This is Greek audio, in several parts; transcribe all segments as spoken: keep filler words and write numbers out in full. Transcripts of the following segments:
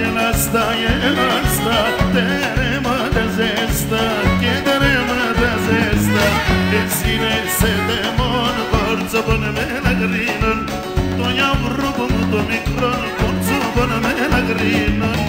hasta e hasta terema de zesta che terema de zesta e sine se demon forza bon me la grinon to jam rubum to mikron forza bon me la grinon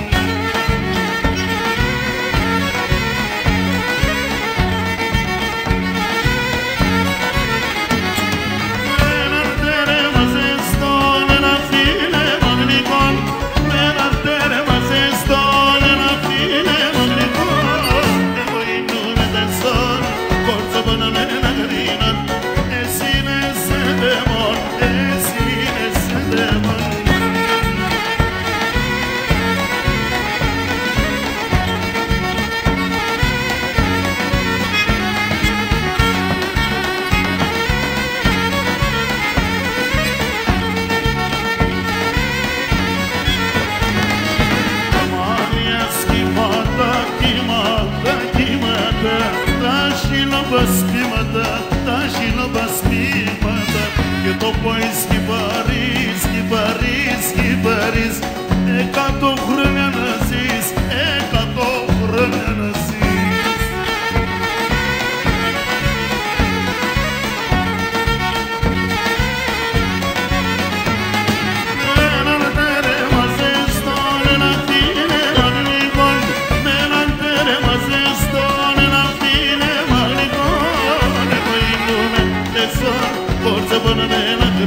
Pois que Paris, que Paris, que Paris é cato granasis, é cato granasis. Não teremos esto na fine magnicon, não teremos esto na fine magnicon. E poi lume de sol, forza buona me.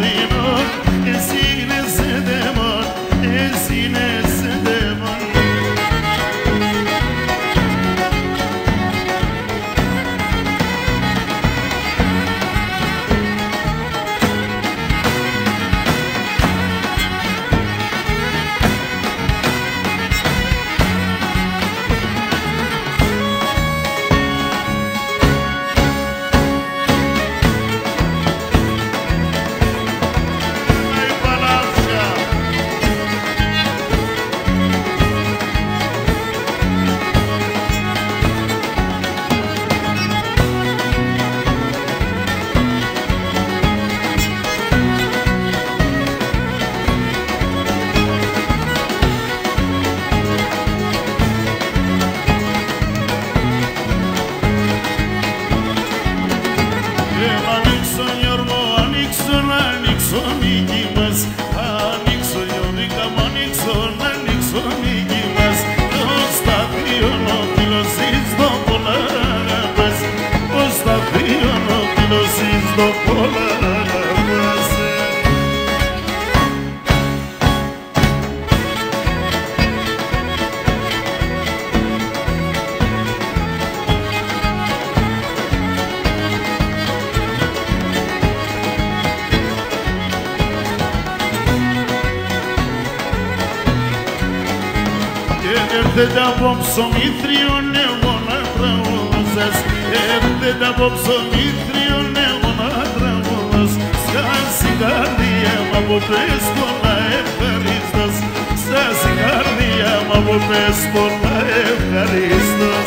da popso mitrio ne ona trauzas Erde da popso mitrio ne ona trauzas Sasigardia ma popes con la Eucaristos Sasigardia ma popes con la Eucaristos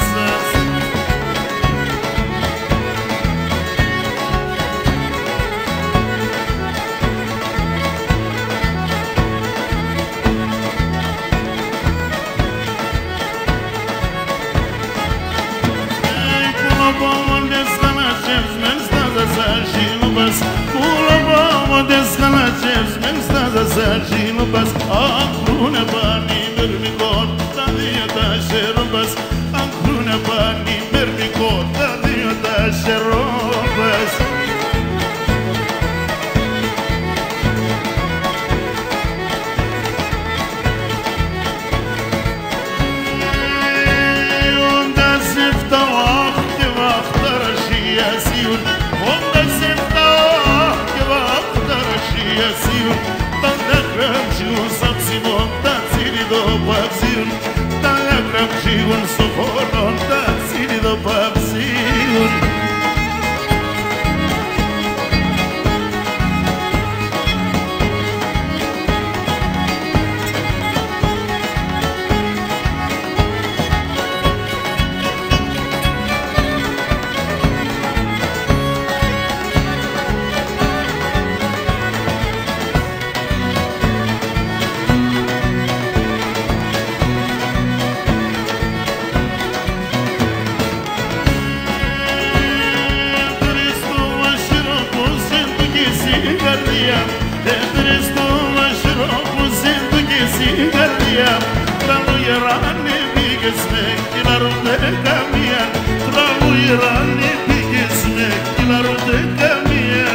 Sargino bas akruna bani mermi kota diye taşero bas akruna bani mermi kota diye taşero bas onda sefta vakti vaktara şiyasiyun onda sefta vakti vaktara şiyasiyun Ramjiun sapsimon tatsiri do papsiun Tag ramjiun sofonon tatsiri do papsiun Ιράνι πήγες με κυλαρούνται καμία Τραγού Ιράνι πήγες με κυλαρούνται καμία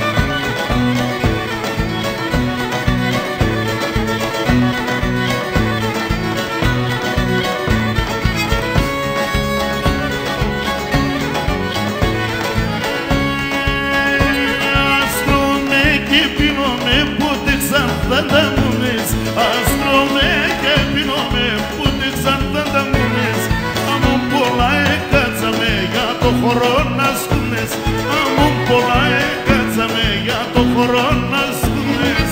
Αστρώμε και πίνομαι πότε ξανθά τα μου λες Αστρώμε και πίνομαι πότε ξανθά τα μου λες Αμόν πολλά έκατσαμε για το χώρο να σκούνες Αμόν πολλά έκατσαμε για το χώρο να σκούνες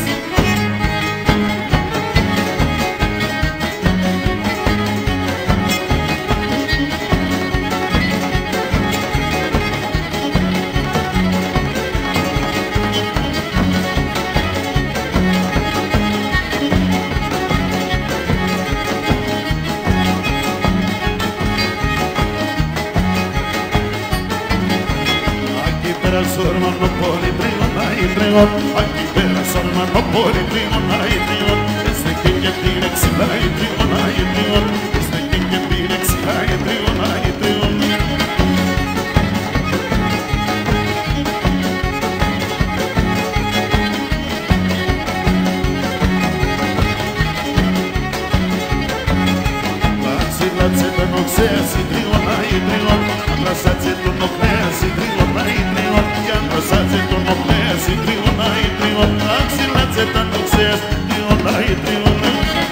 Su hermano por el trigo, hay trigo. Aquí pero su hermano por el trigo, hay trigo. Desde que ya tiene que ser hay trigo, hay trigo. Desde que ya tiene que ser hay trigo, hay trigo. Laci, laci, da no se si trigo, hay trigo. Laci, tu no crees si trigo, hay trigo. Λάτσι το νοχλές, η τρίωνα, η τρίωνα, ξυλάτσε τα νοξές, τρίωνα, η τρίωνα.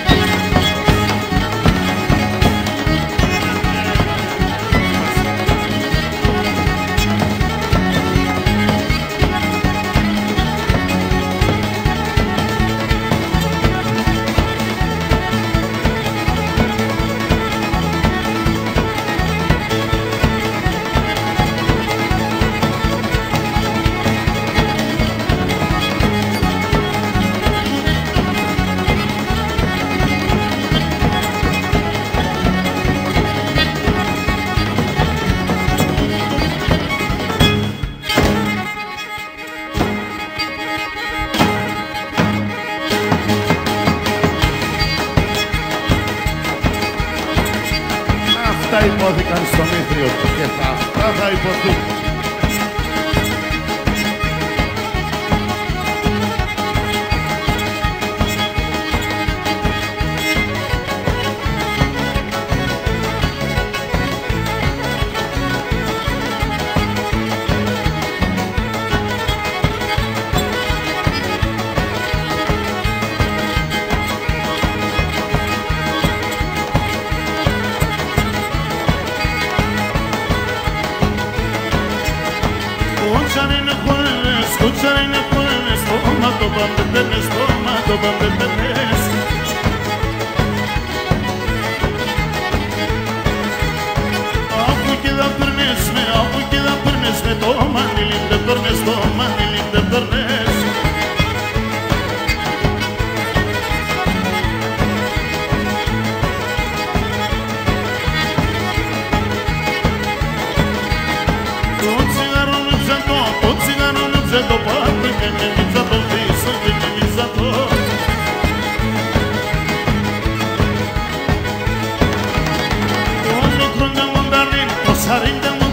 Αυτά υπόθηκαν στο Μήθριο και θα αυτά θα υποθούν. Escuchar en el jueves, toma, toma, tenés, toma, toma, tenés. Αφού και δεν περνές με, αφού και δεν περνές με, τόμα, νιλίν δεν περνές, τόμα, νιλίν δεν περνές. Δεν το πάτε και με μίτσα το πίσω και με μίτσα το Το μικρό να μοντάρει, το σαρίντα